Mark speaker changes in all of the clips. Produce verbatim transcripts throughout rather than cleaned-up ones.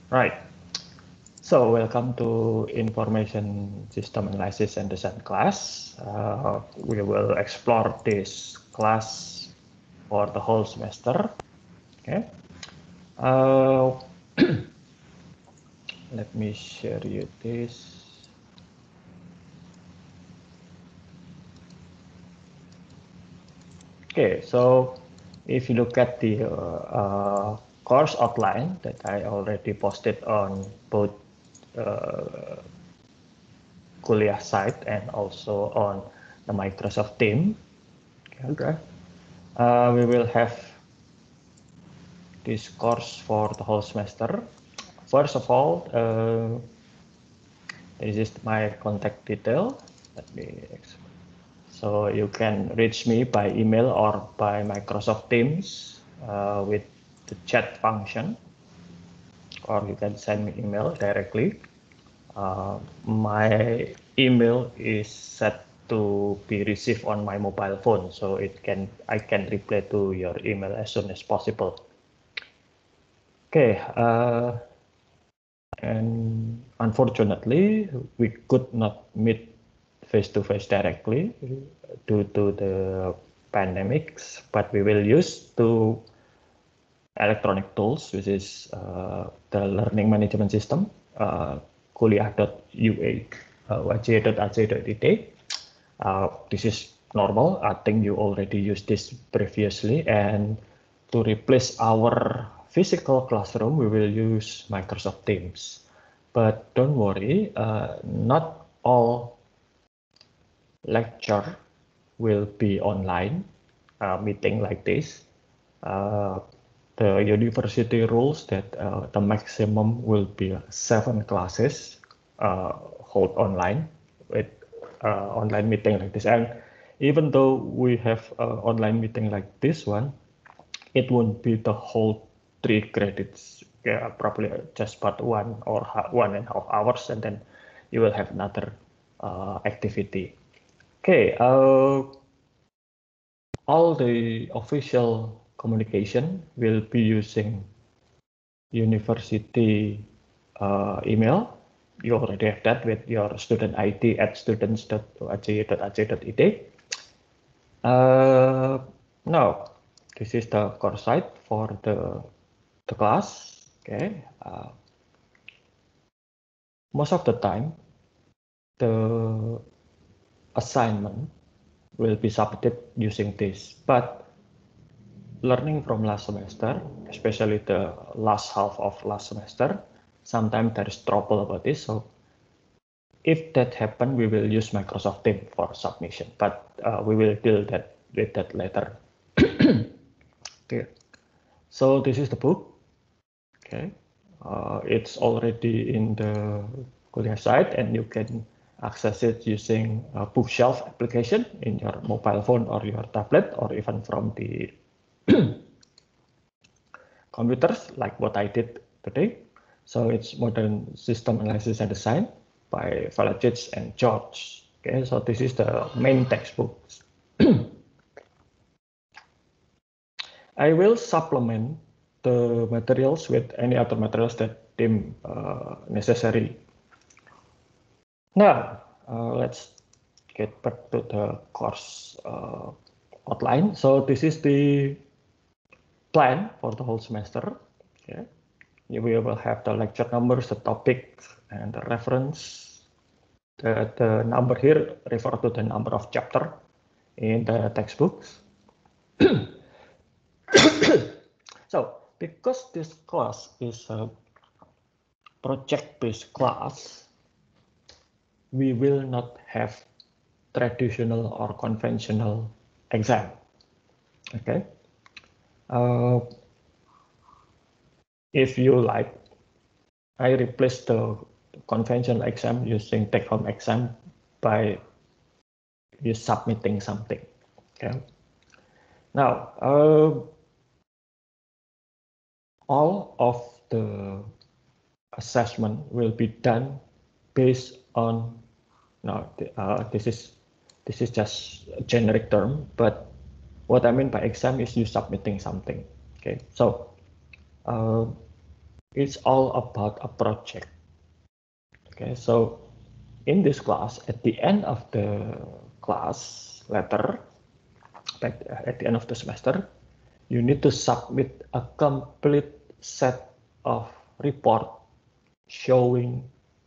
Speaker 1: Right. So welcome to Information System Analysis and Design class. Uh, we will explore this class for the whole semester. Okay. Uh, let me share you this. Okay. So if you look at the uh, uh, course outline that I already posted on both uh, Kuliah site and also on the Microsoft team. Okay. Uh, we will have this course for the whole semester. First of all, uh, this is my contact detail. Let me. So you can reach me by email or by Microsoft Teams uh, with the chat function, or you can send me email directly. Uh, my email is set to be received on my mobile phone, so it can I can reply to your email as soon as possible. Okay, uh, and unfortunately, we could not meet face-to-face directly due to the pandemics, but we will use two electronic tools, which is uh, the learning management system, uh, kuliah dot u a wajah dot a c dot i d. Uh, this is normal. I think you already used this previously, and to replace our physical classroom, we will use Microsoft Teams. But don't worry, uh, not all lecture will be online uh, meeting like this. Uh, the university rules that uh, the maximum will be seven classes uh, hold online with uh, online meeting like this. And even though we have uh, online meeting like this one, it won't be the whole three credits. Yeah, probably just but one or one and a half hours, and then you will have another uh, activity. Okay, uh, all the official communication will be using university uh, email. You already have that with your student I D at students dot a c dot a c dot i d. Uh, now, this is the course site for the, the class. Okay. Uh, most of the time, the assignment will be submitted using this, but learning from last semester, especially the last half of last semester, sometimes there is trouble about this. So if that happens, we will use Microsoft Teams for submission, but uh, we will deal that with that later. Okay. So this is the book. Okay. Uh, it's already in the Kuliah site, and you can access it using a bookshelf application in your mobile phone or your tablet, or even from the computers, like what I did today. So it's Modern System Analysis and Design by Valajic and George. Okay, so this is the main textbook. I will supplement the materials with any other materials that deem uh, necessary. Now, uh, let's get back to the course uh, outline. So this is the plan for the whole semester. Okay. We will have the lecture numbers, the topics, and the reference. The, the number here refer to the number of chapter in the textbooks. So, because this class is a project-based class, we will not have traditional or conventional exam. Okay. Uh, if you like, I replace the conventional exam using take-home exam by you submitting something. Okay. Now, uh, all of the assessment will be done based on. Now, uh, this is this is just a generic term, but what I mean by exam is you submitting something. Okay, so uh, it's all about a project. Okay, so in this class, at the end of the class letter, at the end of the semester, you need to submit a complete set of report showing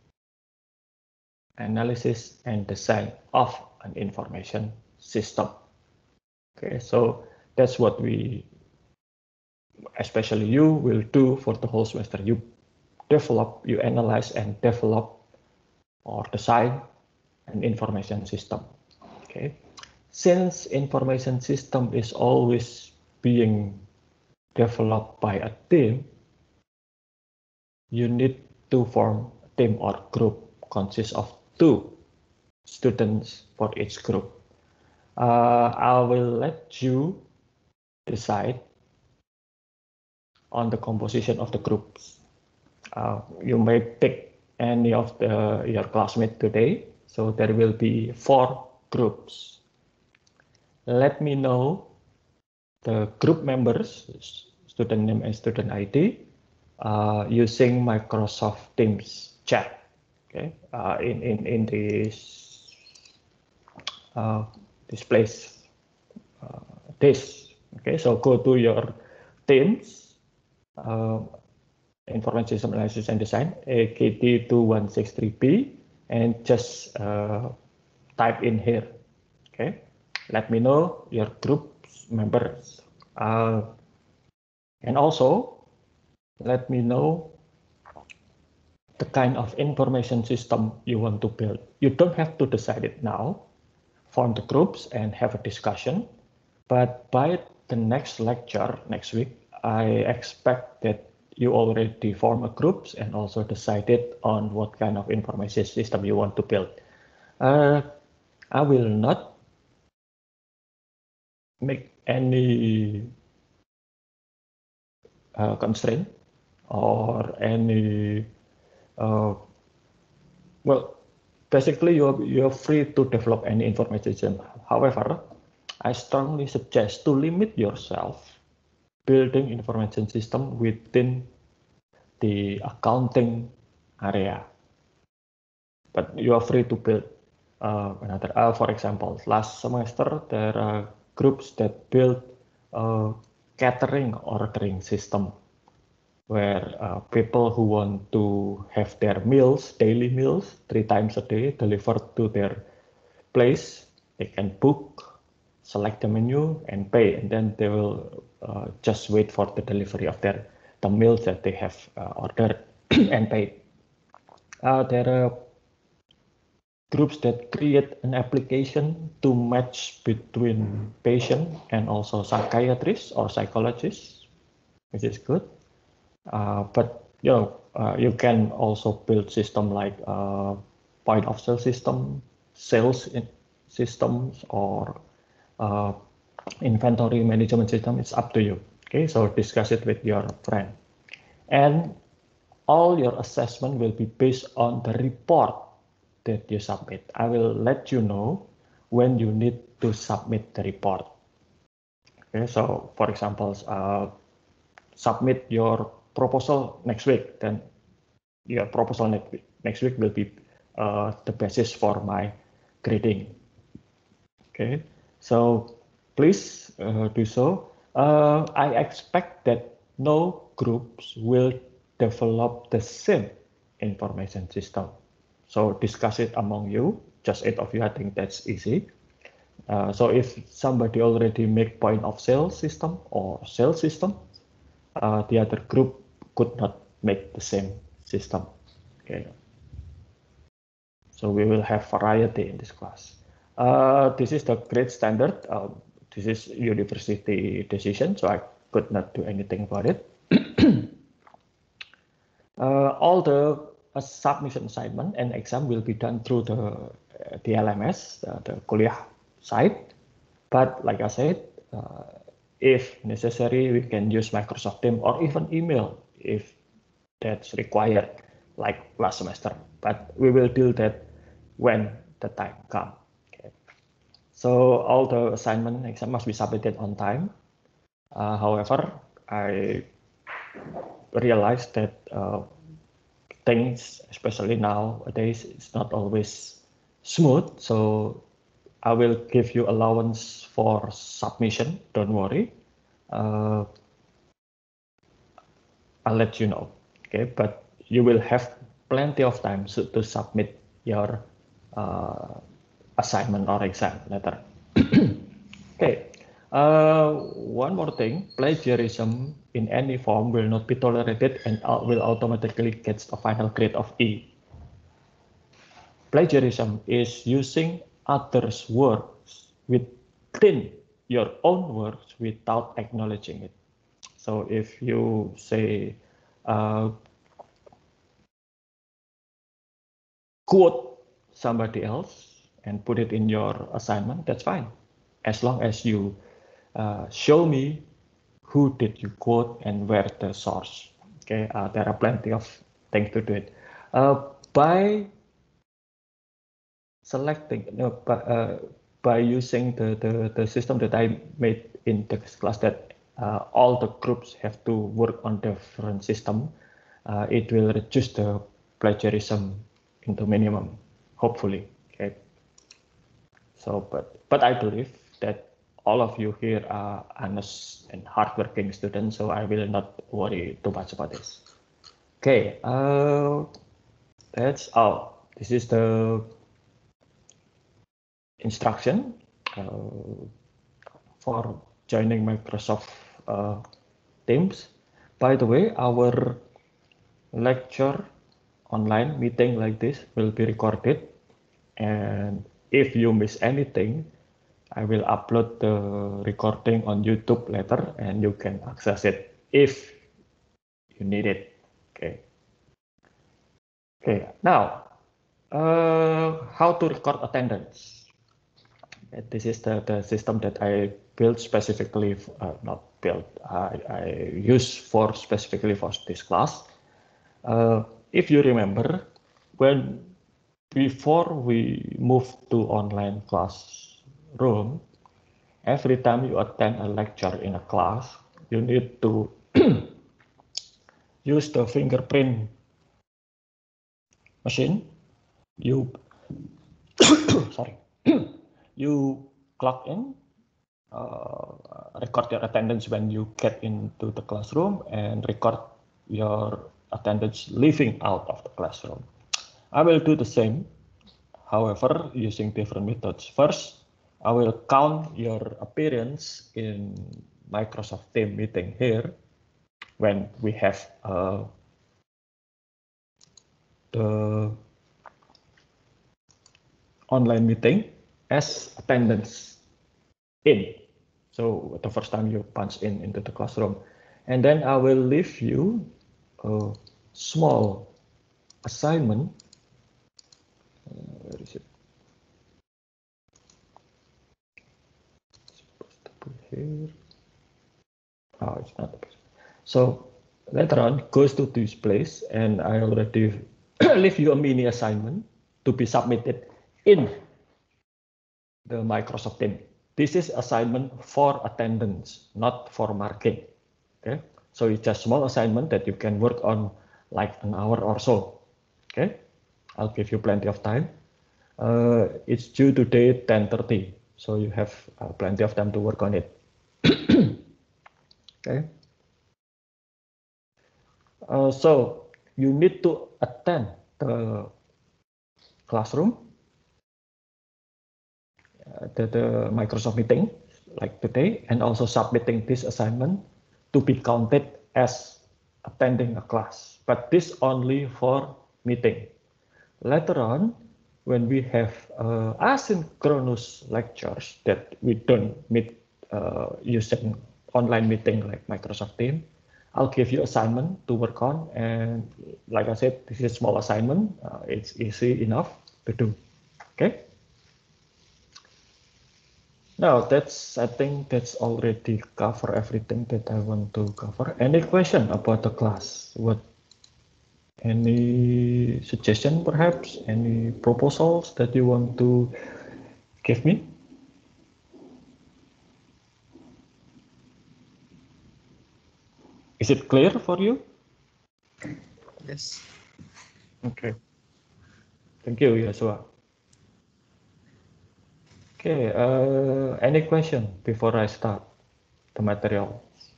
Speaker 1: analysis and design of an information system. Okay, so that's what we, especially you, will do for the whole semester. You develop, you analyze and develop or design an information system. Okay, since information system is always being developed by a team, you need to form a team or group consists of two students for each group. Uh, I will let you decide on the composition of the groups. Uh, you may pick any of the your classmates today, so there will be four groups. Let me know the group members, student name and student I D, uh, using Microsoft Teams chat. Okay, uh, in in in this uh, this place, uh, this. Okay, so go to your Teams, uh, Information System Analysis and Design, A K T two one six three B, and just uh, type in here. Okay, let me know your group members, uh, and also let me know the kind of information system you want to build. You don't have to decide it now. Form the groups and have a discussion. But by the next lecture, next week, I expect that you already form a groups and also decided on what kind of information system you want to build. Uh, I will not make any uh, constraint or any, uh, well, basically you're, you're free to develop any information system. However, I strongly suggest to limit yourself building information system within the accounting area. But you are free to build uh, another. Uh, for example, last semester there are groups that build a catering ordering system where uh, people who want to have their meals, daily meals, three times a day delivered to their place, they can book, select the menu and pay, and then they will uh, just wait for the delivery of their the meals that they have uh, ordered and paid. Uh, there are groups that create an application to match between patient and also psychiatrists or psychologists, which is good. Uh, but you know, uh, you can also build system like uh, point of sale system, sales systems, or uh, inventory management system. It's up to you. Okay, so discuss it with your friend, and all your assessment will be based on the report that you submit. I will let you know when you need to submit the report. Okay, so for example, uh, submit your proposal next week, then your proposal next week, next week will be uh, the basis for my grading. Okay, so please uh, do so. Uh, I expect that no groups will develop the same information system. So discuss it among you, just eight of you, I think that's easy. Uh, so if somebody already make point of sale system or sales system, uh, the other group could not make the same system. Okay. So we will have variety in this class. Uh, this is the grade standard. Uh, this is university decision, so I could not do anything about it. uh, all the uh, submission assignment and exam will be done through the uh, the L M S, uh, the kuliah site. But like I said, uh, if necessary, we can use Microsoft Teams or even email if that's required, like last semester. But we will deal that when the time comes. Okay. So all the assignment exam must be submitted on time. Uh, however, I realize that uh, things, especially nowadays, it's not always smooth. So I will give you allowance for submission. Don't worry. Uh, I'll let you know. Okay, but you will have plenty of time to, to submit your uh, assignment or exam letter. Okay. Uh, one more thing, plagiarism in any form will not be tolerated and will automatically get a final grade of E. Plagiarism is using others' works within your own works without acknowledging it. So if you say, uh, quote somebody else and put it in your assignment, that's fine. As long as you uh, show me who did you quote and where the source. Okay, uh, there are plenty of things to do it. Uh, by selecting, no, by, uh, by using the, the, the system that I made in the class that uh, all the groups have to work on different system, uh, it will reduce the plagiarism into minimum, hopefully. Okay. So, but but I believe that all of you here are honest and hardworking students, so I will not worry too much about this. Okay, uh, that's all. This is the instruction uh, for joining Microsoft uh, Teams. By the way, our lecture online meeting like this will be recorded, and if you miss anything, I will upload the recording on YouTube later and you can access it if you need it. Okay. Okay. Now, uh, how to record attendance? This is the, the system that I built specifically, uh, not built, I, I use for specifically for this class. Uh, if you remember, when before we moved to online classroom, every time you attend a lecture in a class, you need to use the fingerprint machine. You sorry, you clock in, uh, record your attendance when you get into the classroom, and record your attendance leaving out of the classroom. I will do the same, however, using different methods. First, I will count your appearance in Microsoft Teams meeting here when we have uh, the online meeting as attendance in. So the first time you punch in into the classroom. And then I will leave you a small assignment. Uh, where is it? Supposed to put here. Oh, it's not. So later on, goes to this place, and I already leave you a mini assignment to be submitted in the Microsoft Teams. This is assignment for attendance, not for marking. Okay, so it's a small assignment that you can work on like an hour or so. Okay, I'll give you plenty of time. Uh, it's due today ten thirty, so you have uh, plenty of time to work on it. Okay. Uh, so you need to attend the classroom, uh, the, the Microsoft meeting like today, and also submitting this assignment to be counted as attending a class. But this only for meeting. Later on, when we have uh, asynchronous lectures that we don't meet uh, using online meeting like Microsoft Teams, I'll give you assignment to work on, and like I said, this is a small assignment. Uh, it's easy enough to do. Okay. Now that's, I think that's already cover everything that I want to cover. Any question about the class? What? Any suggestion, perhaps? Any proposals that you want to give me? Is it clear for you?
Speaker 2: Yes.
Speaker 1: Okay. Thank you, Yosua. Okay. Uh, any question before I start the material?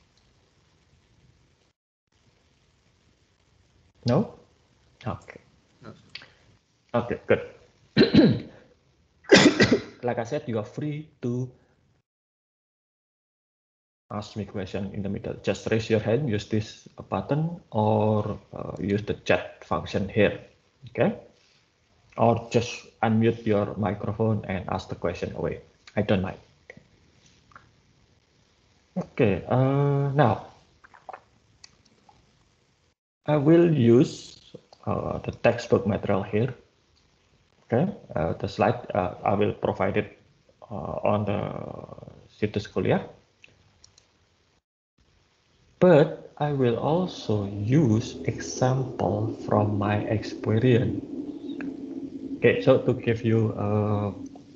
Speaker 1: No? Okay.
Speaker 2: No.
Speaker 1: Okay, good. Like I said, you are free to ask me question in the middle. Just raise your hand, use this button, or uh, use the chat function here. Okay? Or just unmute your microphone and ask the question away. I don't mind. Okay, uh, now I will use uh, the textbook material here. Okay, uh, the slide uh, I will provide it uh, on the situs kuliah. But I will also use example from my experience. Okay, so to give you uh,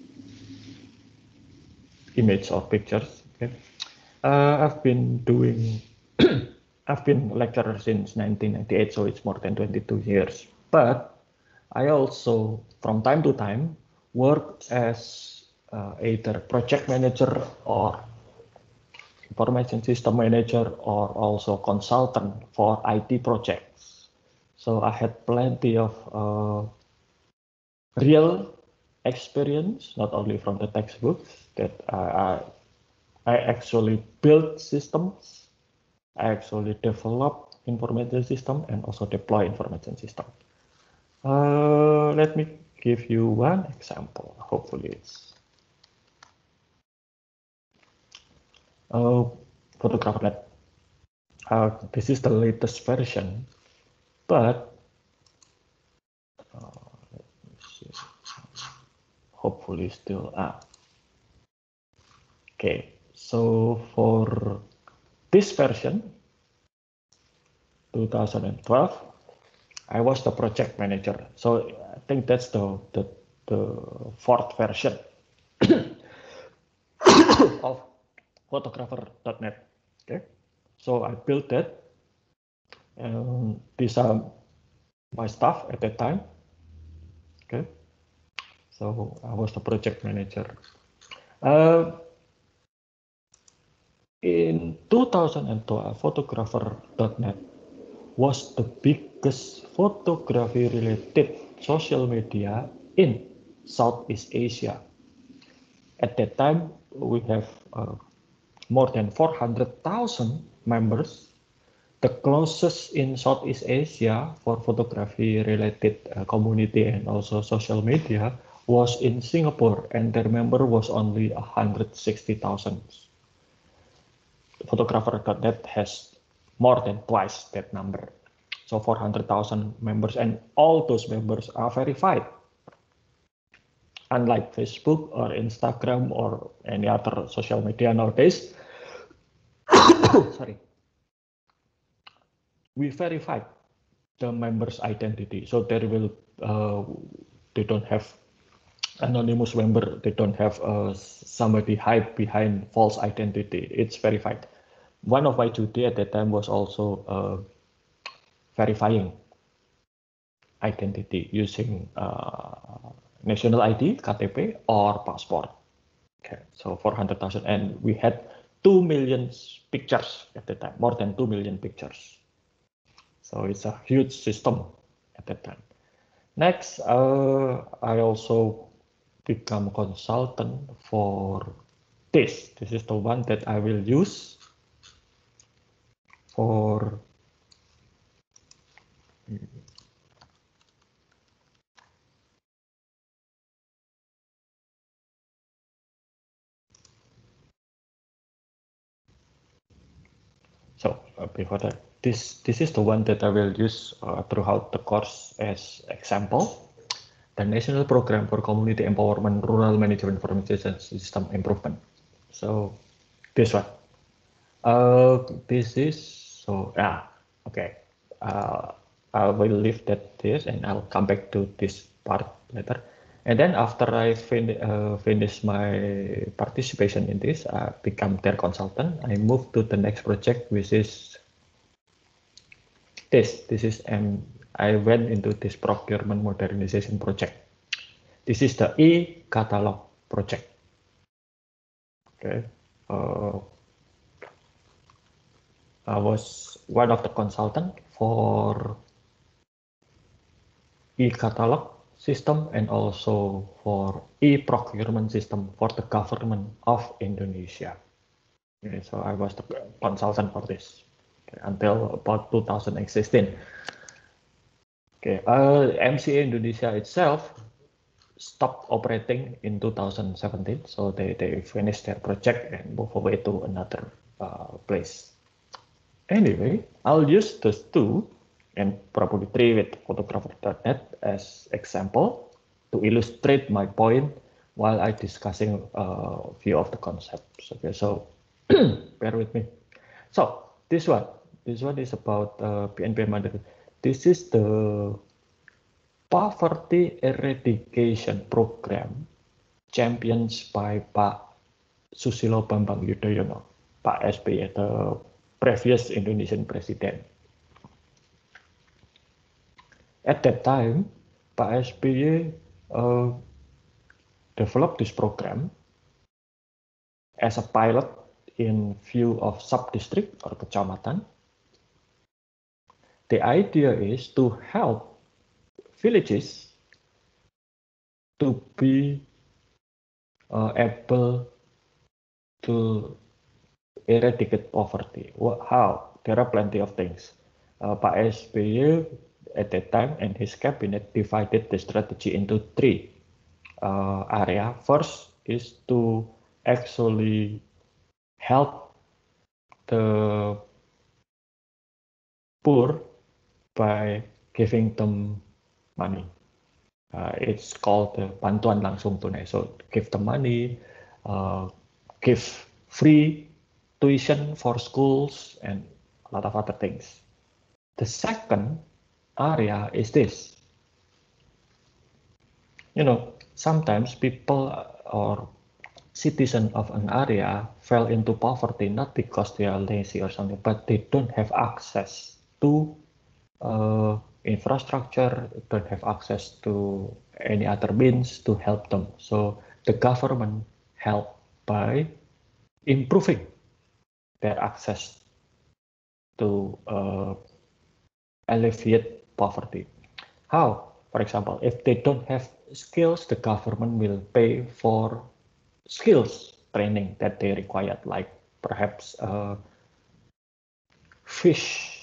Speaker 1: image or pictures, okay, uh, I've been doing, I've been lecturer since nineteen ninety-eight, so it's more than twenty-two years. But I also, from time to time, work as uh, either project manager or information system manager or also consultant for I T projects. So I had plenty of uh, real experience, not only from the textbooks, that I, I, I actually built systems, I actually develop information system and also deploy information system. Uh, let me give you one example. Hopefully it's uh, Photographer.net. Uh, this is the latest version, but uh, let me see. Hopefully still up. Okay, so for this version, two thousand twelve, I was the project manager. So I think that's the the, the fourth version of Photographer.net. Okay, so I built that, and these are my staff at that time. Okay, so I was the project manager. Uh, in two thousand twelve, Photographer.net was the biggest photography related social media in Southeast Asia. At that time, we have uh, more than four hundred thousand members. The closest in Southeast Asia for photography related uh, community and also social media was in Singapore, and their member was only one hundred sixty thousand. Photographer.net has more than twice that number. So four hundred thousand members, and all those members are verified. Unlike Facebook or Instagram or any other social media nowadays, sorry, we verified the members' identity. So there will, uh, they don't have anonymous member, they don't have uh, somebody hide behind false identity. It's verified. One of my duty at that time was also uh, verifying identity using uh, national I D, K T P, or passport. Okay, so four hundred thousand, and we had two million pictures at the time, more than two million pictures. So it's a huge system at that time. Next, uh, I also become consultant for this. This is the one that I will use for So uh, before that, this this is the one that I will use uh, throughout the course as example. The National Program for Community Empowerment Rural Management Information System Improvement. So this one. Uh, this is so yeah. Okay. Uh, I will leave that this, and I'll come back to this part later. And then after I fin uh, finish my participation in this, I become their consultant. I move to the next project, which is this, this is, and I went into this procurement modernization project. This is the e-catalog project. Okay, uh, I was one of the consultant for e-catalog system and also for e-procurement system for the government of Indonesia. Okay, so I was the consultant for this, okay, until about two thousand sixteen. Okay, uh, M C A Indonesia itself stopped operating in two thousand seventeen, so they, they finished their project and moved away to another uh, place. Anyway, I'll use those two and probably three with photographer dot net as example to illustrate my point while I discussing a uh, few of the concepts. Okay, so bear with me. So this one, this one is about uh, P N P M. This is the Poverty Eradication Program championed by Pak Susilo Bambang Yudhoyono, Pak S B Y, the previous Indonesian president. At that time, Pak S B Y uh, developed this program as a pilot in few of sub-district or kecamatan. The idea is to help villages to be uh, able to eradicate poverty. Well, how? There are plenty of things. Uh, Pak S B Y at that time and his cabinet divided the strategy into three uh, area. First is to actually help the poor by giving them money. Uh, it's called the bantuan langsung tunai. So give them money, uh, give free tuition for schools and a lot of other things. The second area is this. You know, sometimes people or citizens of an area fell into poverty not because they are lazy or something, but they don't have access to uh, infrastructure, don't have access to any other means to help them. So the government help by improving their access to uh, alleviate poverty. How? For example, if they don't have skills, the government will pay for skills training that they required, like perhaps uh, fish,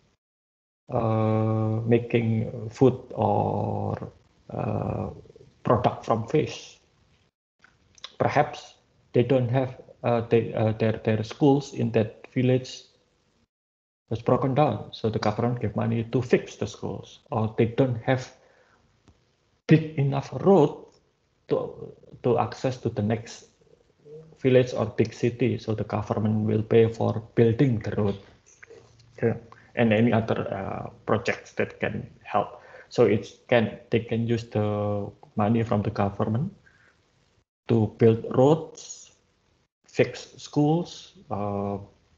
Speaker 1: uh, making food or uh, product from fish. Perhaps they don't have uh, they, uh, their, their schools in that village was broken down, so the government gave money to fix the schools, or they don't have big enough road to, to access to the next village or big city, so the government will pay for building the road, okay, and any other uh, projects that can help. So it can they can use the money from the government to build roads, fix schools, uh,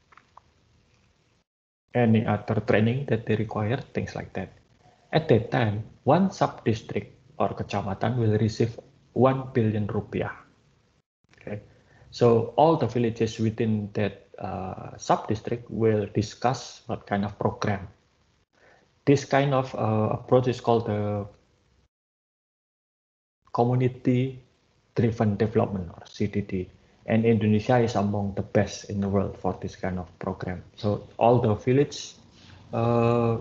Speaker 1: any other training that they require, things like that. At that time, one sub-district or kecamatan will receive one billion rupiah. Okay, so all the villages within that uh, sub-district will discuss what kind of program. This kind of uh, approach is called the community-driven development, or C D D. And Indonesia is among the best in the world for this kind of program. So all the village uh,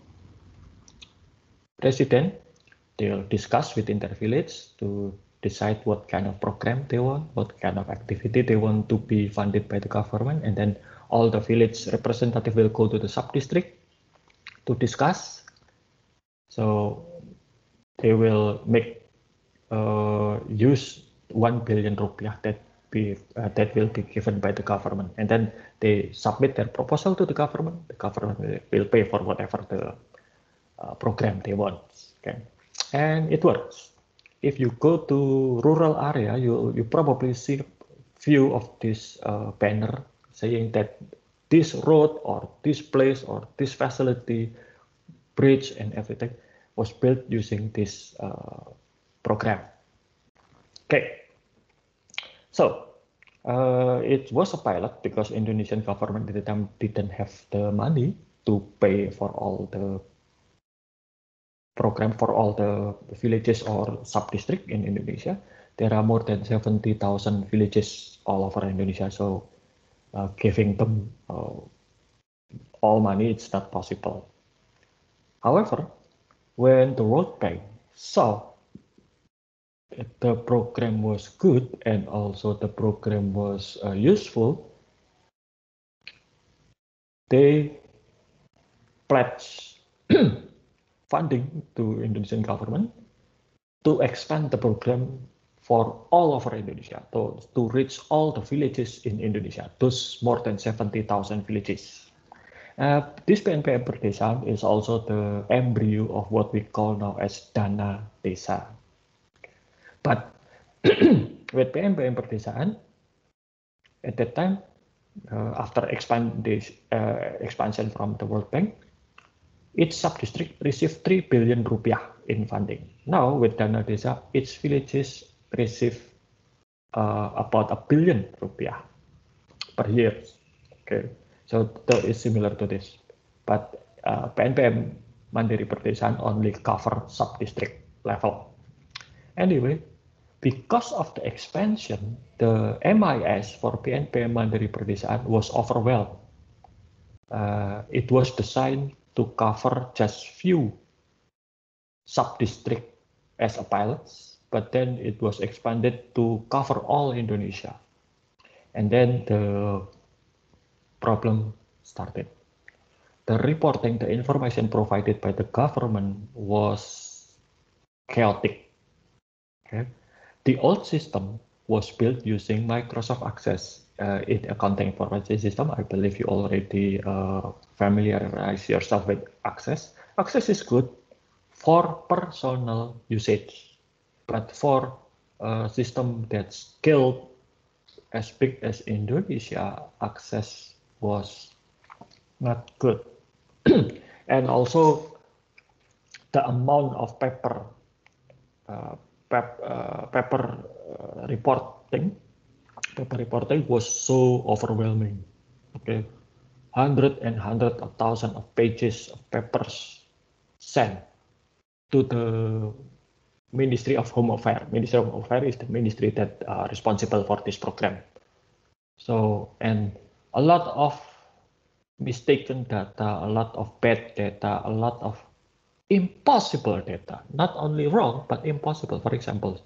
Speaker 1: resident, they'll discuss within their village to decide what kind of program they want, what kind of activity they want to be funded by the government, and then all the village representative will go to the sub-district to discuss. So they will make uh, use one billion rupiah that be uh, that will be given by the government, and then they submit their proposal to the government. The government will, will pay for whatever the uh, program they want. Okay, and it works. If you go to rural area, you you probably see few of this uh, banner saying that this road or this place or this facility bridge and everything was built using this uh, program. Okay, so uh, it was a pilot because Indonesian government at the time didn't have the money to pay for all the program for all the villages or sub-district in Indonesia. There are more than seventy thousand villages all over Indonesia, so uh, giving them uh, all money, it's not possible. However, when the World Bank saw that the program was good and also the program was uh, useful, they pledged funding to Indonesian government to expand the program for all over Indonesia, to, to reach all the villages in Indonesia, those more than seventy thousand villages. Uh, this P N P M Perdesaan is also the embryo of what we call now as Dana Desa. But with P N P M Perdesaan, at that time, uh, after expand this, uh, expansion from the World Bank, each sub-district received three billion rupiah in funding. Now with Dana Desa, each villages receive uh, about a billion rupiah per year. Okay, so that is similar to this, but uh, P N P M Mandiri Perdesaan only cover sub-district level. Anyway, because of the expansion, the M I S for P N P M Mandiri Perdesaan was overwhelmed. Uh, it was designed to cover just few sub-district as a pilot, but then it was expanded to cover all Indonesia. And then the problem started. The reporting, the information provided by the government was chaotic. Okay? The old system was built using Microsoft Access uh, in accounting information system. I believe you already uh, familiarize yourself with Access. Access is good for personal usage, but for a system that's scaled as big as Indonesia, Access was not good. And also the amount of paper uh, pep, uh, paper uh, reporting paper reporting was so overwhelming. Okay, hundred and hundred of thousands of pages of papers sent to the Ministry of Home Affairs. Ministry of Home Affairs is the ministry that are uh, responsible for this program. So, and a lot of mistaken data, a lot of bad data, a lot of impossible data, not only wrong, but impossible. For example,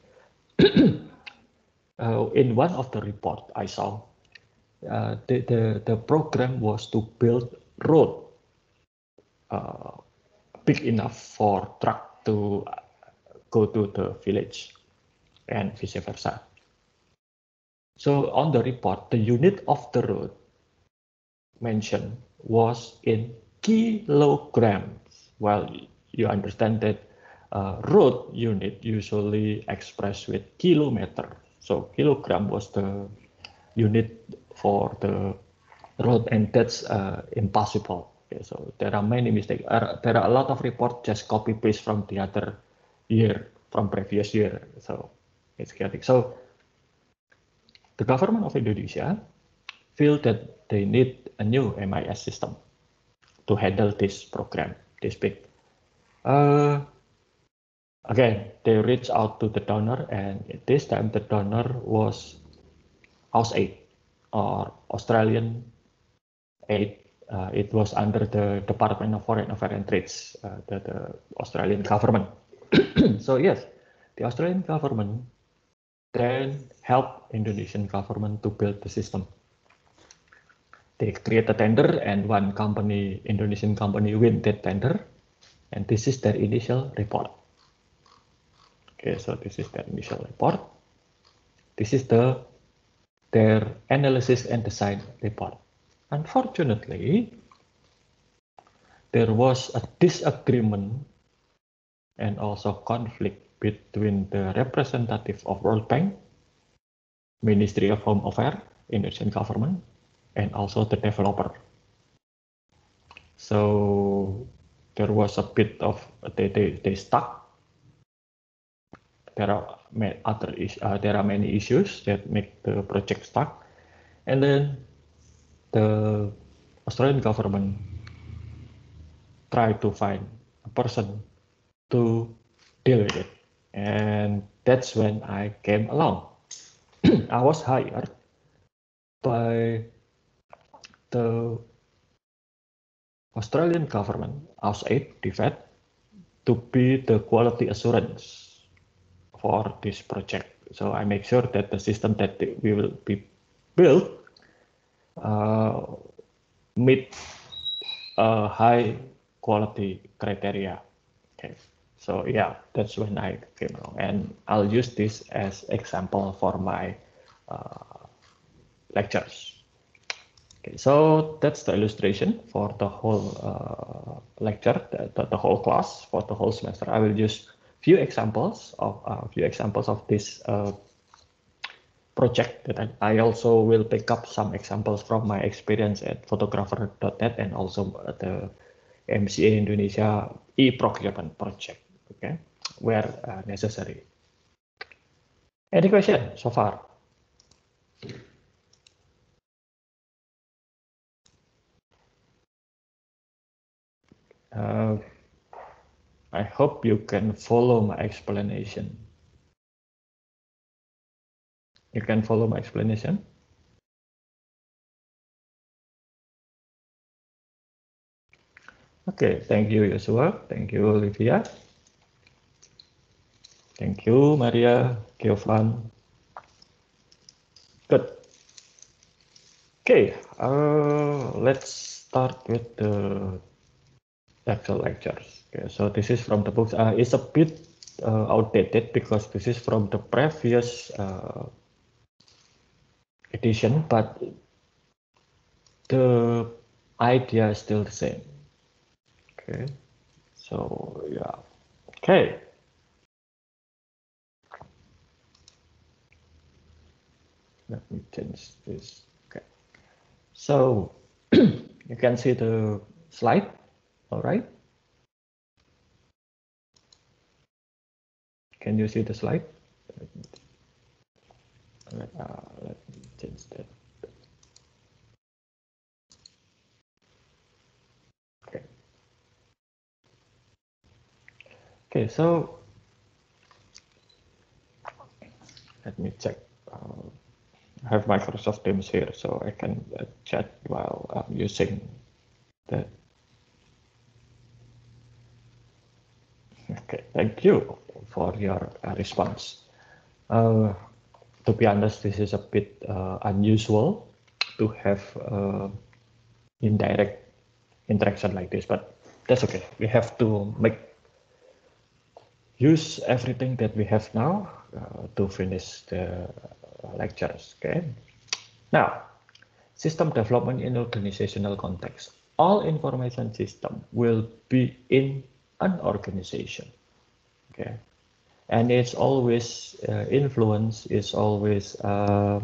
Speaker 1: uh, in one of the report I saw, uh, the, the, the program was to build road uh, big enough for truck to go to the village and vice versa. So on the report, the unit of the road mentioned was in kilograms. Well, you understand that uh, road unit usually expressed with kilometer. So kilogram was the unit for the road, and that's uh, impossible. Okay, so there are many mistakes. Uh, there are a lot of reports just copy paste from the other year, from previous year. So it's chaotic. So the government of Indonesia feel that they need a new M I S system to handle this program, this big. Uh, again, they reached out to the donor, and this time the donor was AusAid or Australian aid. Uh, it was under the Department of Foreign Affairs and Trade, uh, the, the Australian government. So yes, the Australian government then helped Indonesian government to build the system. They create a tender, and one company, Indonesian company, win that tender, and this is their initial report. Okay, so this is their initial report. This is the their analysis and design report. Unfortunately, there was a disagreement and also conflict between the representative of World Bank, Ministry of Home Affairs, Indonesian government, and also the developer. So there was a bit of they they, they stuck. There are other uh, there are many issues that make the project stuck, and then the Australian government tried to find a person to deal with it, and that's when I came along. I was hired by the Australian government, AusAid, D F A T, to be the quality assurance for this project. So I make sure that the system that we will be built uh, meet a high quality criteria. Okay, so yeah, that's when I came along, and I'll use this as example for my uh, lectures. Okay, so that's the illustration for the whole uh, lecture, the, the, the whole class for the whole semester. I will use few examples of a uh, few examples of this uh, project that I, I also will pick up some examples from my experience at photographer dot net and also the M C A Indonesia e-procurement project, okay, where uh, necessary. Any question so far? Uh, I hope you can follow my explanation. You can follow my explanation. Okay, thank you, Joshua. Thank you, Olivia. Thank you, Maria, Giovan. Good. Okay, uh, let's start with the actual lectures. Okay, so this is from the books. Uh, it's a bit uh, outdated because this is from the previous uh, edition, but the idea is still the same. Okay, so yeah, okay. Let me change this. Okay, so you can see the slide, all right? Can you see the slide? Let, uh, let me change that. Okay. Okay, so let me check. Uh, I have Microsoft Teams here, so I can uh, chat while I'm using that. Okay, thank you for your uh, response. Uh, to be honest, this is a bit uh, unusual to have uh, indirect interaction like this, but that's okay. We have to make use everything that we have now uh, to finish the lectures. Okay. Now, system development in organizational context. All information system will be in an organization. Okay, and it's always uh, influence is always uh,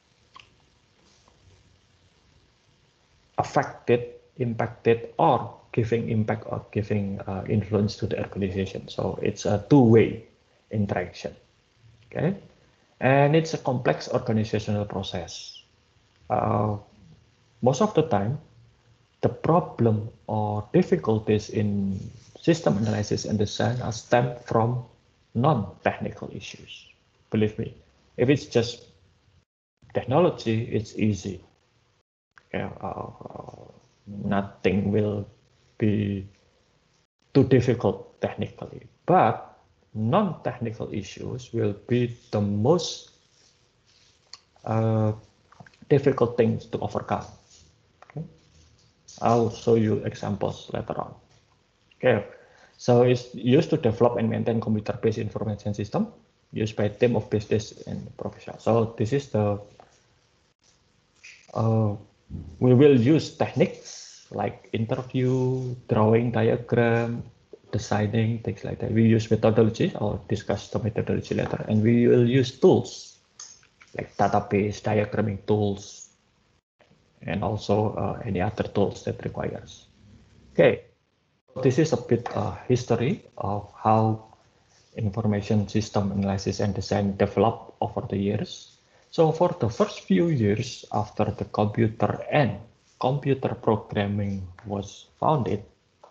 Speaker 1: affected, impacted, or giving impact or giving uh, influence to the organization. So it's a two-way interaction. Okay, and it's a complex organizational process. Uh, most of the time, the problem or difficulties in system analysis and design are stem from non-technical issues. Believe me, if it's just technology, it's easy. Yeah, uh, nothing will be too difficult technically, but non-technical issues will be the most uh, difficult things to overcome. Okay? I'll show you examples later on. Okay, so it's used to develop and maintain computer-based information system used by a team of business and professionals. So this is the uh, we will use techniques like interview, drawing diagram, designing, things like that. We use methodology. I'll discuss the methodology later, and we will use tools like database, diagramming tools, and also uh, any other tools that requires. Okay. This is a bit uh, history of how information system analysis and design developed over the years. So for the first few years after the computer and computer programming was founded,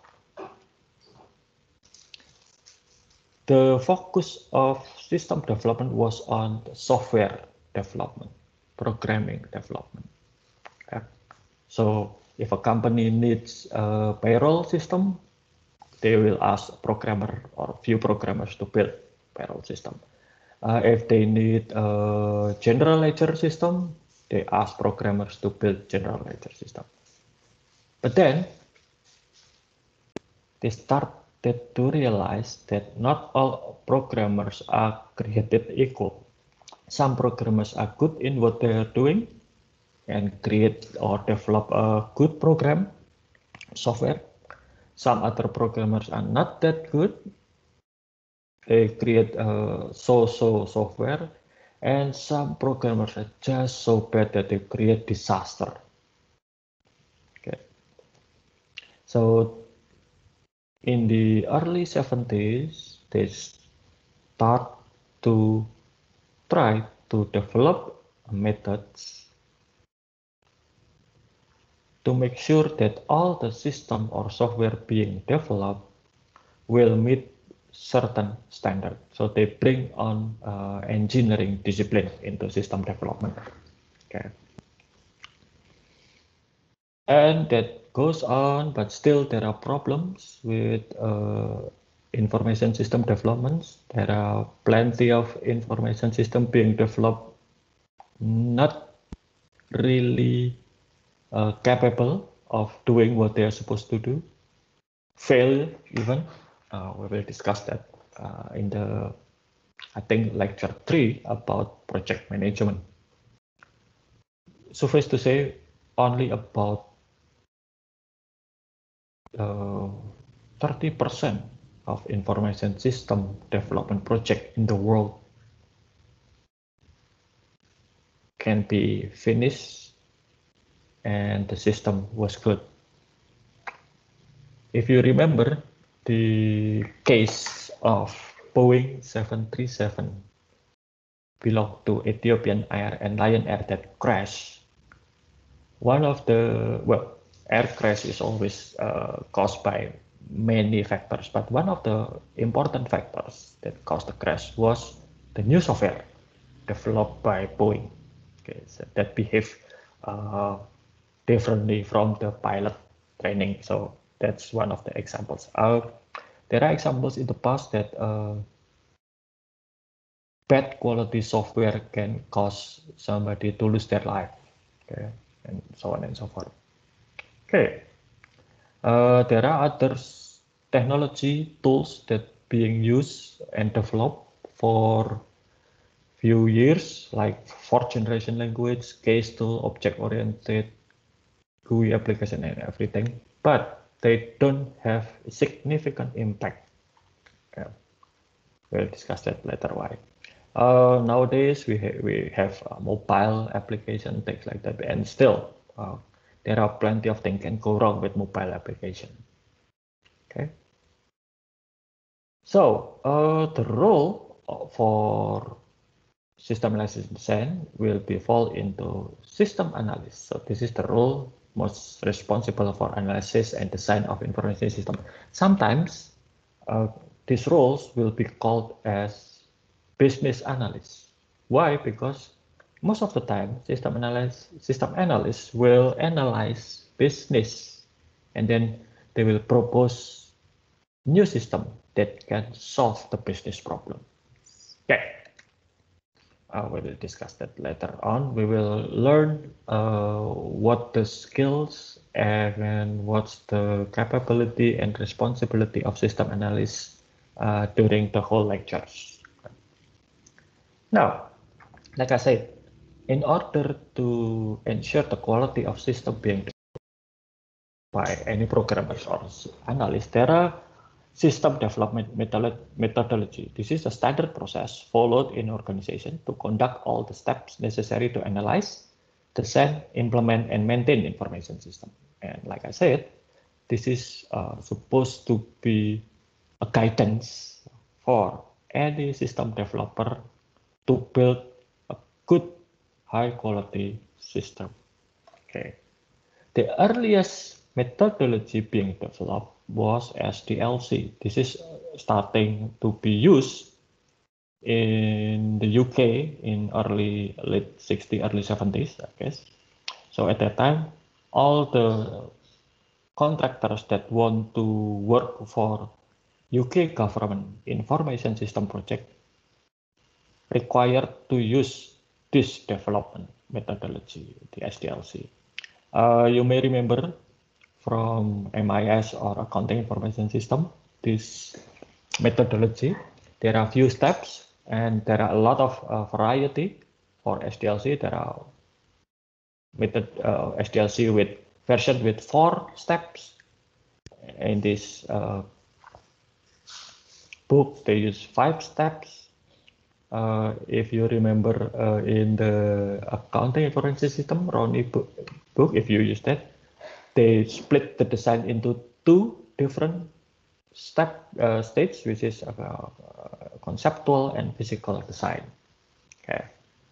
Speaker 1: the focus of system development was on software development, programming development. Okay. So if a company needs a payroll system, they will ask a programmer or few programmers to build payroll system. Uh, if they need a general ledger system, they ask programmers to build general ledger system. But then they started to realize that not all programmers are created equal. Some programmers are good in what they are doing and create or develop a good program software. Some other programmers are not that good. They create a so-so software, and some programmers are just so bad that they create disaster. Okay. So in the early seventies, they start to try to develop methods to make sure that all the system or software being developed will meet certain standard. So they bring on uh, engineering discipline into system development. Okay. And that goes on, but still there are problems with uh, information system developments. There are plenty of information system being developed, not really uh, capable of doing what they are supposed to do, fail even. Uh, we will discuss that uh, in the, I think, lecture three about project management. Suffice to say, only about thirty percent uh, of information system development project in the world can be finished and the system was good. If you remember the case of Boeing seven thirty-seven belonged to Ethiopian Air and Lion Air that crashed. One of the, well, air crash is always uh, caused by many factors, but one of the important factors that caused the crash was the new software developed by Boeing. Okay, so that behaved uh, differently from the pilot training. So that's one of the examples. Uh, there are examples in the past that uh, bad quality software can cause somebody to lose their life. Okay, and so on and so forth. Okay, uh, there are other technology tools that being used and developed for few years, like fourth generation language, case tool, object oriented, G U I application, and everything, but they don't have significant impact. Yeah. We'll discuss that later why. Uh, nowadays we ha we have uh, mobile application, things like that, and still uh, there are plenty of things can go wrong with mobile application. Okay. So uh, the role for system analysis design will be fall into system analysis. So this is the role most responsible for analysis and design of information system. Sometimes uh, these roles will be called as business analysts. Why? Because most of the time system analysts system analysts will analyze business and then they will propose new system that can solve the business problem. Okay. Uh, we will discuss that later on. We will learn uh, what the skills and what's the capability and responsibility of system analysts uh, during the whole lectures. Now, like I said, in order to ensure the quality of system being developed by any programmers or analysts, there are system development methodology. This is a standard process followed in organization to conduct all the steps necessary to analyze, design, implement, and maintain information system. And like I said, this is uh, supposed to be a guidance for any system developer to build a good high quality system. Okay. The earliest methodology being developed was S D L C. This is starting to be used in the U K in early late sixties, early seventies, I guess. So at that time, all the contractors that want to work for U K government information system project required to use this development methodology, the S D L C. Uh, you may remember from M I S or accounting information system, this methodology, there are few steps and there are a lot of uh, variety for S D L C. There are method uh, S D L C with version with four steps. In this uh, book, they use five steps. Uh, if you remember uh, in the accounting information system, Ronnie book, book, if you use that, they split the design into two different step uh, stages, which is uh, uh, conceptual and physical design. Okay.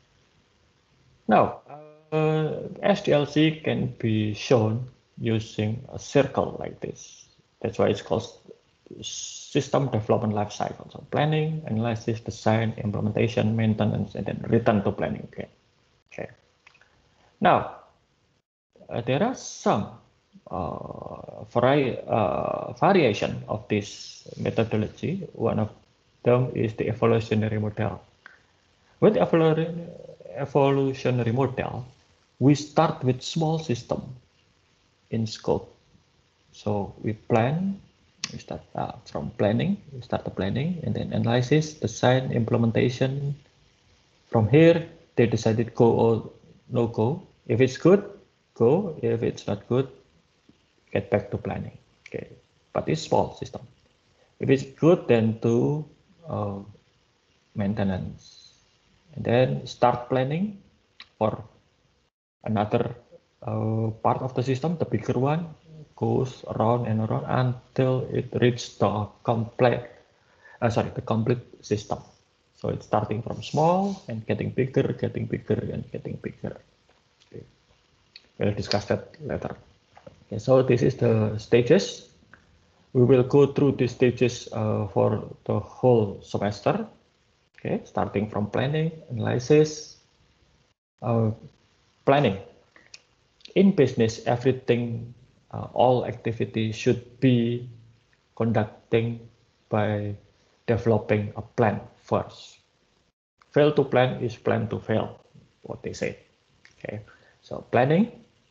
Speaker 1: Now, uh, S D L C can be shown using a circle like this. That's why it's called system development life cycle. So planning, analysis, design, implementation, maintenance, and then return to planning again. Okay. Now, uh, there are some uh, vari uh, variation of this methodology. One of them is the evolutionary model. With the evolutionary model, we start with small system in scope. So we plan, we start uh, from planning, we start the planning, and then analysis, design, implementation. From here, they decided go or no go. If it's good, go. If it's not good, get back to planning. Okay, but it's small system. If it's good, then do uh, maintenance, and then start planning for another uh, part of the system, the bigger one, goes around and around until it reaches the complete, uh, sorry, the complete system. So it's starting from small and getting bigger, getting bigger, and getting bigger. Okay. We'll discuss that later. Okay, so this is the stages. We will go through these stages uh, for the whole semester. Okay, starting from planning, analysis, uh, planning. In business, everything, uh, all activity should be conducting by developing a plan first. Fail to plan is plan to fail, what they say. Okay, so planning,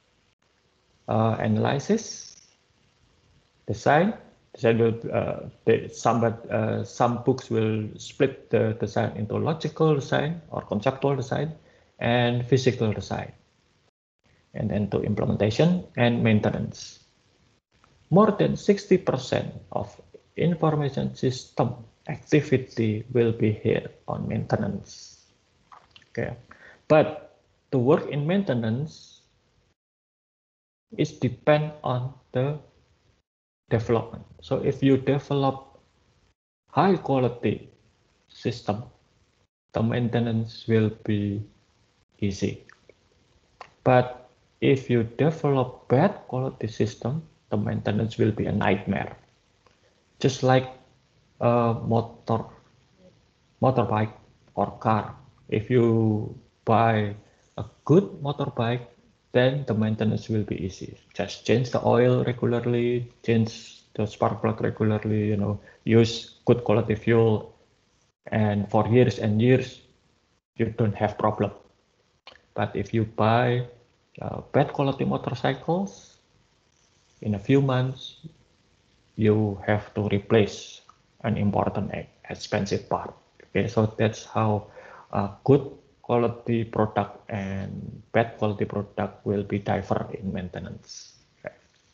Speaker 1: uh, analysis, design. Design will uh, they, some uh, some books will split the design into logical design or conceptual design and physical design, and then to implementation and maintenance. More than sixty percent of information system activity will be here on maintenance. Okay, but to work in maintenance, it depends on the development. So if you develop high quality system, the maintenance will be easy. But if you develop bad quality system, the maintenance will be a nightmare. Just like a motor, motorbike or car. If you buy a good motorbike, then the maintenance will be easy. Just change the oil regularly, change the spark plug regularly, you know, use good quality fuel, and for years and years, you don't have problem. But if you buy uh, bad quality motorcycles, in a few months, you have to replace an important expensive part. Okay, so that's how a good quality product and bad quality product will be differ in maintenance. Okay.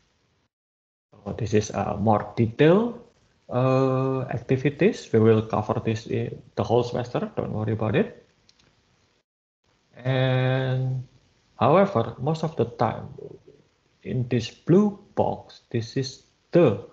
Speaker 1: So this is a more detailed uh, activities. We will cover this in the whole semester. Don't worry about it. And however, most of the time, in this blue box, this is the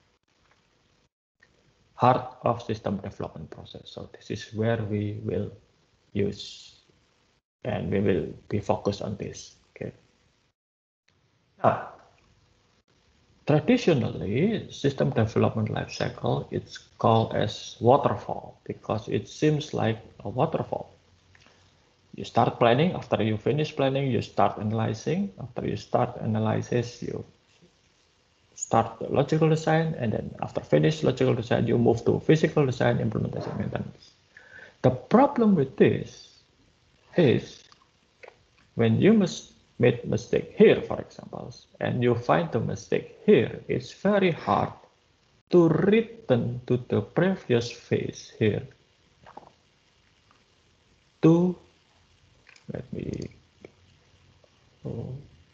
Speaker 1: heart of system development process. So this is where we will use and we will be focused on this. Okay. Now, traditionally, system development lifecycle it's called as waterfall because it seems like a waterfall. You start planning, after you finish planning, you start analyzing. After you start analysis, you start the logical design, and then after finish logical design, you move to physical design, implementation, maintenance. The problem with this is when you must make mistake here, for example, and you find the mistake here, it's very hard to return to the previous phase here to let me oh.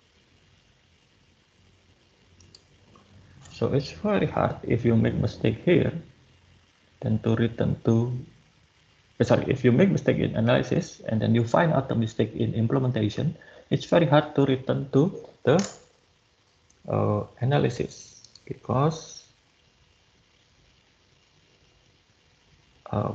Speaker 1: So it's very hard if you make mistake here, then to return to sorry, if you make mistake in analysis and then you find out the mistake in implementation, it's very hard to return to the uh, analysis because uh,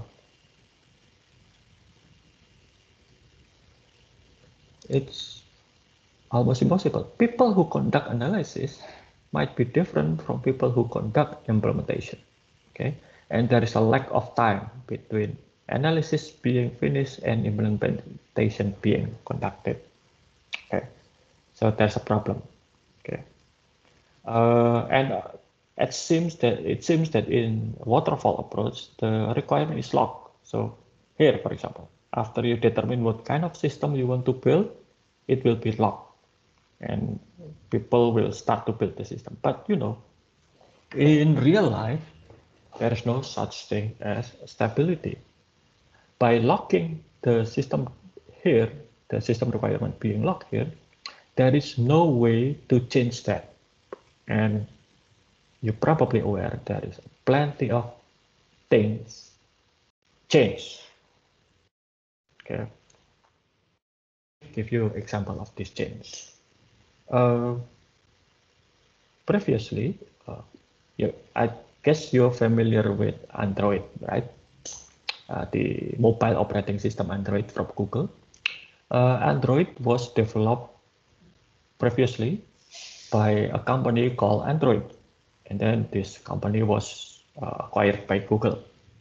Speaker 1: it's almost impossible. People who conduct analysis might be different from people who conduct implementation. Okay, and there is a lack of time between analysis being finished and implementation being conducted. Okay, so there's a problem. Okay, uh, and uh, it seems that it seems that in waterfall approach the requirement is locked. So here, for example, after you determine what kind of system you want to build, it will be locked, and people will start to build the system. But you know, in real life, there is no such thing as stability. By locking the system here, the system requirement being locked here, there is no way to change that. And you're probably aware there is plenty of things change. Okay. Give you example of this change. Uh, previously, uh, you, I guess you're familiar with Android, right? Uh, the mobile operating system Android from Google. Uh, Android was developed previously by a company called Android, and then this company was uh, acquired by Google.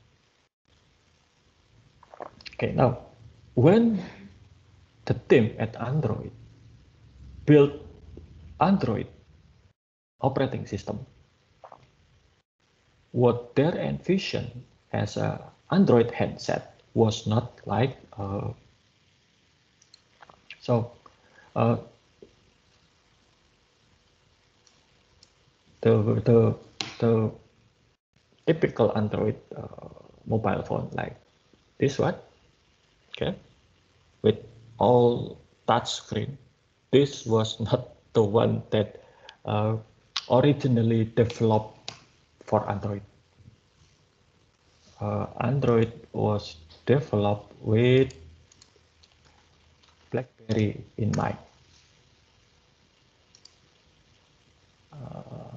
Speaker 1: Okay, now when the team at Android built Android operating system, what their envision as a Android headset was not like uh, so uh, the the the typical Android uh, mobile phone like this one, okay, with all touch screen. This was not the one that uh, originally developed for Android. Uh, Android was developed with BlackBerry in mind. Uh,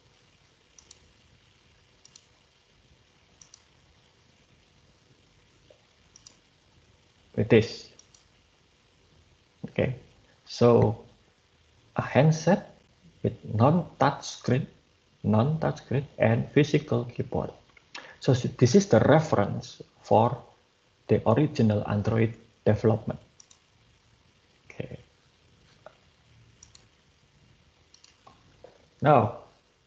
Speaker 1: with this, okay. So a handset with non-touch screen, non-touch screen, and physical keyboard. So this is the reference for the original Android development. Okay. Now,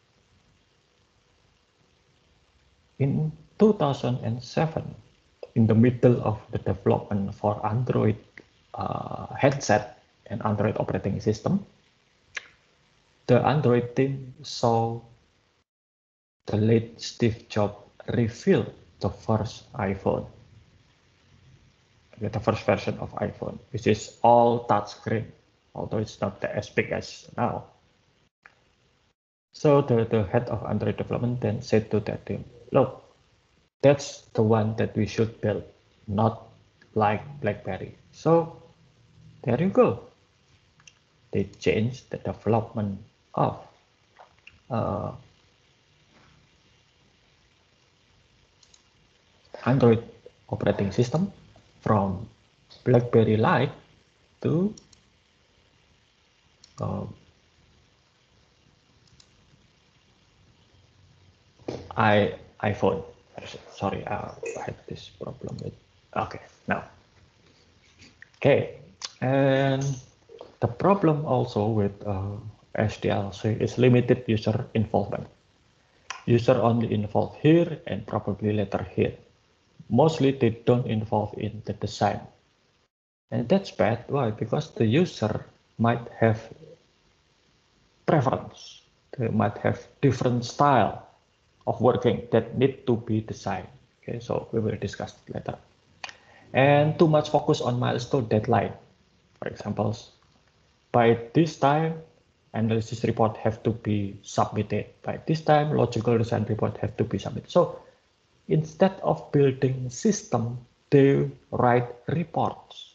Speaker 1: in two thousand seven, in the middle of the development for Android uh, headset and Android operating system, the Android team saw the late Steve Jobs reveal the first iPhone, the first version of iPhone, which is all touchscreen, although it's not as big as now. So the, the head of Android development then said to that team, look, that's the one that we should build, not like BlackBerry. So there you go. they changed the development of uh, Android operating system from BlackBerry Lite to uh, I iPhone. Sorry, uh, I had this problem with. Okay, now. Okay, and the problem also with uh, S D L C is limited user involvement. User only involved here and probably later here. Mostly they don't involve in the design. And that's bad. Why? Because the user might have preference. They might have different style of working that need to be designed. Okay, so we will discuss it later. And too much focus on milestone deadline. For example, by this time, analysis report have to be submitted. By this time, logical design report have to be submitted. So instead of building system, they write reports.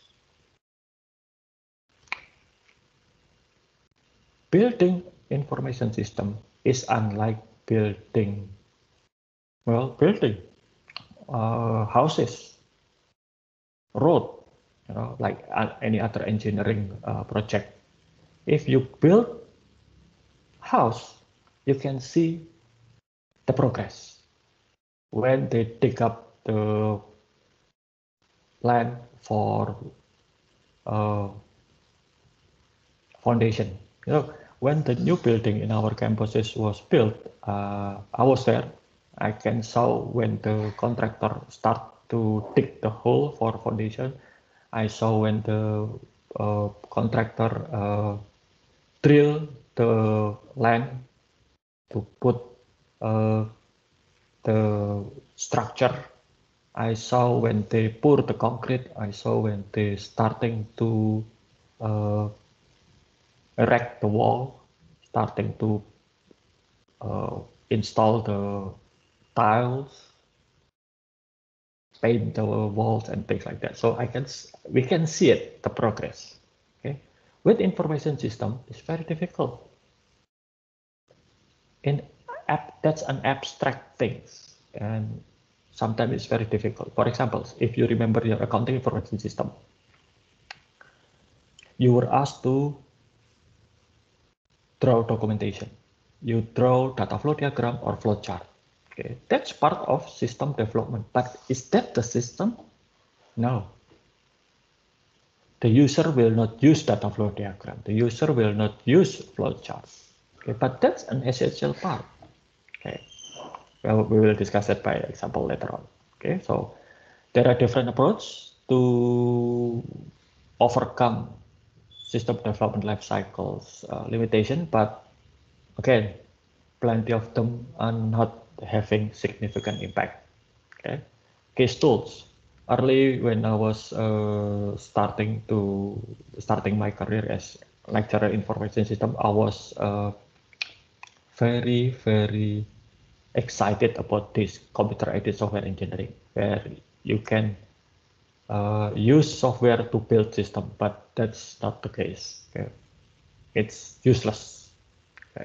Speaker 1: Building information system is unlike building, well, building uh, houses, road, you know, like any other engineering uh, project. If you build house, you can see the progress. When they dig up the land for uh, foundation, you know, when the new building in our campuses was built, uh, I was there. I can saw when the contractor start to dig the hole for foundation. I saw when the uh, contractor uh, drill the land to put uh, the structure. I saw when they pour the concrete. I saw when they starting to uh, erect the wall, starting to uh, install the tiles, paint the walls and things like that. So I can we can see it, the progress. Okay, with information system, it's very difficult. In app, that's an abstract thing, and sometimes it's very difficult. For example, if you remember your accounting information system, you were asked to draw documentation. You draw data flow diagram or flow chart. Okay, that's part of system development. But is that the system? No. The user will not use data flow diagram. The user will not use flow chart. Okay, but that's an essential part. Okay, well, we will discuss that by example later on. Okay, so there are different approaches to overcome system development life cycles uh, limitation, but again, plenty of them are not having significant impact. Okay, case tools. Early when I was uh, starting to starting my career as lecturer in information system, I was uh, very very excited about this computer-aided software engineering, where you can uh, use software to build system, but that's not the case. Okay? It's useless. Okay?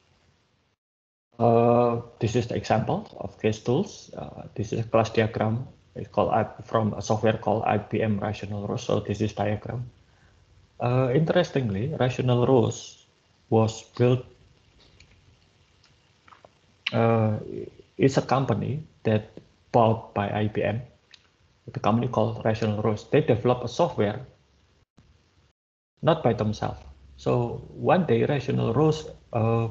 Speaker 1: Uh, this is the example of case tools. Uh, this is a class diagram. It's called from a software called I B M Rational Rose. So this is diagram. Uh, interestingly, Rational Rose was built. Uh, it's a company that bought by I B M. The company called Rational Rose. They developed a software, not by themselves. So one day, Rational Rose uh,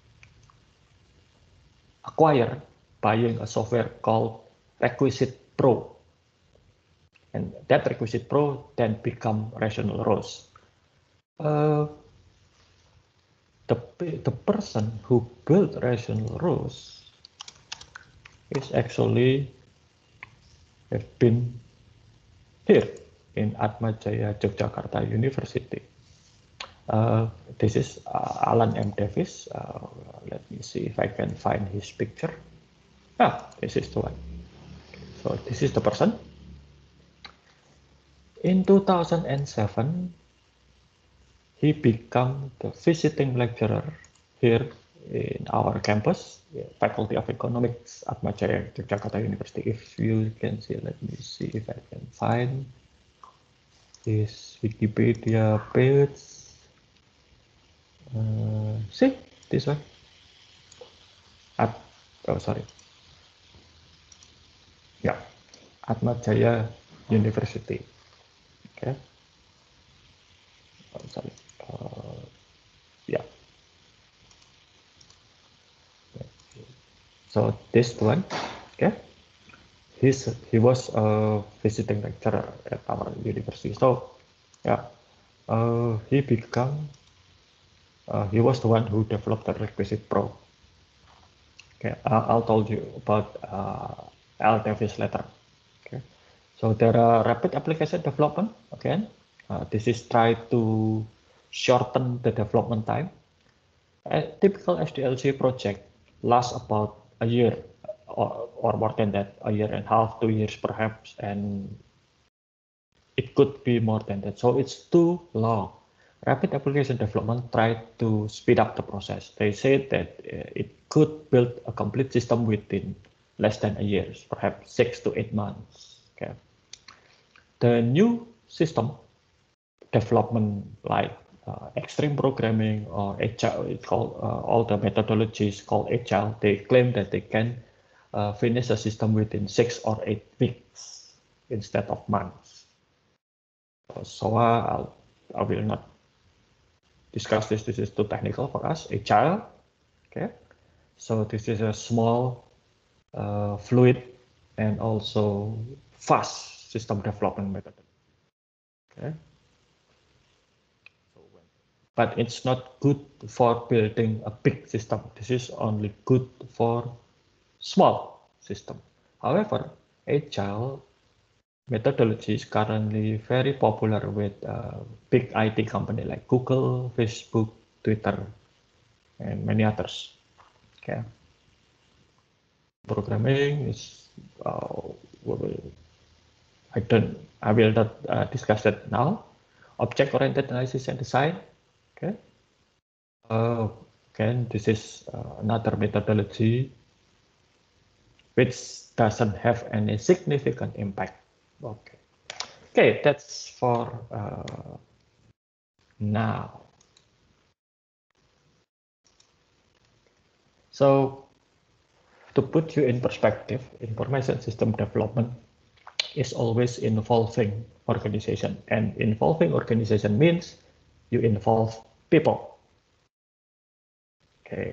Speaker 1: acquire buying a software called Requisite Pro, and that Requisite Pro then become Rational Rose. Uh, the the person who built Rational Rose is actually have been here in Atmajaya Yogyakarta University. Uh, this is uh, Alan M. Davis. Uh, let me see if I can find his picture. Ah, this is the one. So this is the person. In two thousand seven, he became the visiting lecturer here in our campus, Faculty of Economics at Atmajaya Yogyakarta University. If you can see, let me see if I can find his Wikipedia page. Uh, see this one. At oh sorry, yeah, Atmajaya University. Okay. Oh, sorry. Uh, yeah. So this one, okay. He's he was a visiting lecturer at our university. So yeah, uh, he became uh, he was the one who developed the requisite pro. Okay, uh, I'll tell you about uh, L T Fs later. Okay, so there are rapid application development. Okay, uh, this is try to shorten the development time. A typical H D L C project lasts about a year or, or more than that, a year and a half, two years perhaps, and it could be more than that. So it's too long. Rapid application development tried to speed up the process. They said that uh, it could build a complete system within less than a year, perhaps six to eight months. Okay. The new system development like uh, extreme programming or agile, it's called uh, all the methodologies called agile. They claim that they can uh, finish a system within six or eight weeks instead of months. So uh, I'll, I will not discuss this. This is too technical for us. Agile, okay. So this is a small, uh, fluid, and also fast system development method. Okay. But it's not good for building a big system. This is only good for small system. However, agile methodology is currently very popular with uh, big I T company like Google, Facebook, Twitter, and many others. Okay. Programming is uh, I don't I will not uh, discuss that now. Object-oriented analysis and design. Okay. Uh, again, this is uh, another methodology which doesn't have any significant impact. Okay. Okay, that's for uh, now. So to put you in perspective, information system development is always involving organization, and involving organization means you involve people. Okay.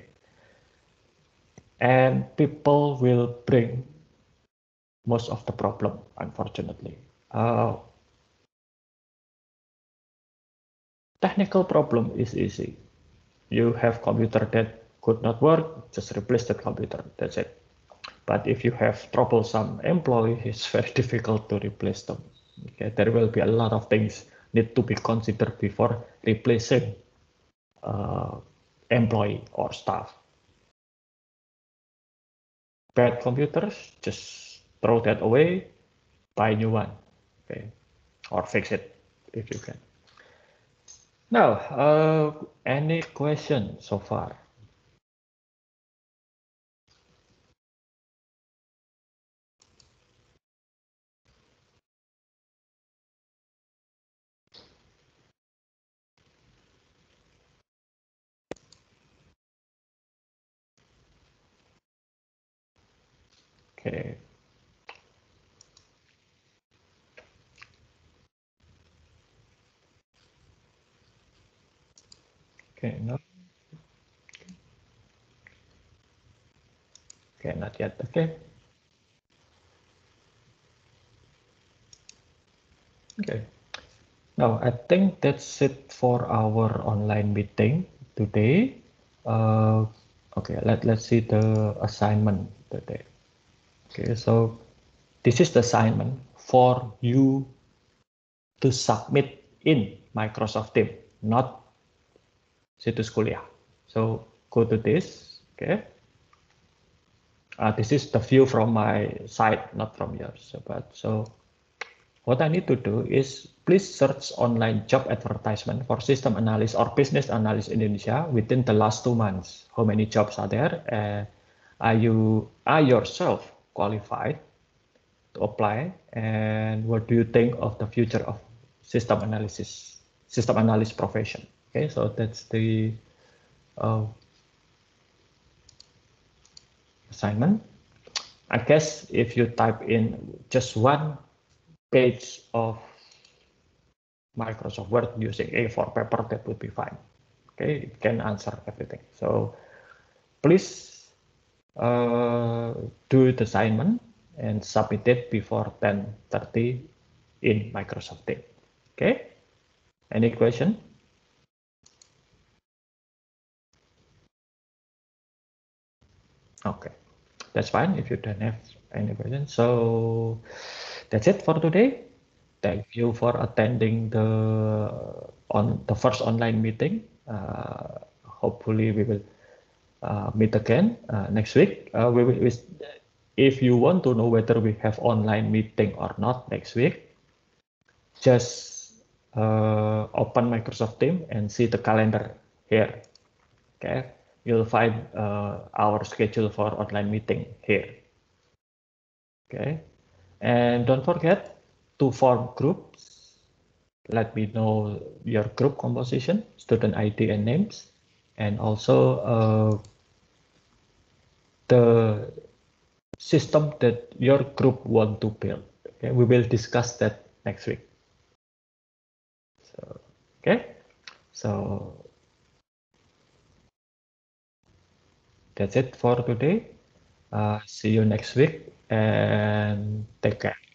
Speaker 1: And people will bring most of the problem, unfortunately. Uh, technical problem is easy. You have computer that could not work, just replace that computer, that's it. But if you have troublesome employee, it's very difficult to replace them. Okay, there will be a lot of things need to be considered before replacing uh, employee or staff. Bad computers, just throw that away, buy a new one, okay, or fix it if you can. Now, uh, any question so far? Okay. Okay, no. Okay, not yet. Okay. Okay. Now, I think that's it for our online meeting today. Uh, okay, let, let's see the assignment today. Okay, so this is the assignment for you to submit in Microsoft Teams, not Situs Kuliah. So go to this, okay. Uh, this is the view from my side, not from yours. But so what I need to do is please search online job advertisement for system analyst or business analyst in Indonesia within the last two months. How many jobs are there? Uh, are you are yourself qualified to apply? And what do you think of the future of system analysis, system analyst profession? Okay, so that's the uh, assignment. I guess if you type in just one page of Microsoft Word using A four paper, that would be fine. Okay, it can answer everything. So please uh, do the assignment and submit it before ten thirty in Microsoft Teams. Okay, any question? Okay, that's fine if you don't have any questions. So that's it for today. Thank you for attending the on the first online meeting. Uh, hopefully we will uh, meet again uh, next week. Uh, we will, if you want to know whether we have online meeting or not next week, just uh, open Microsoft Teams and see the calendar here. Okay, you'll find uh, our schedule for online meeting here. Okay, and don't forget to form groups. Let me know your group composition, student I D and names, and also uh, the system that your group want to build. Okay, we will discuss that next week. So, okay, so that's it for today. Uh, see you next week and take care.